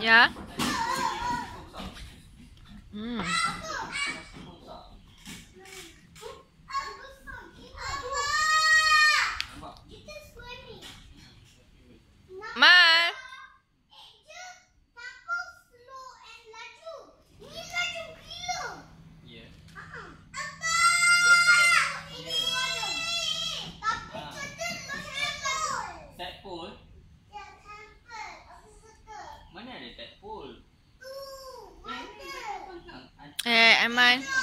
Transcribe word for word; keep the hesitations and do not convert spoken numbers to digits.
Ya. Hmm. Mal. Tadpole? Mana ada tadpole? Eh, Aiman.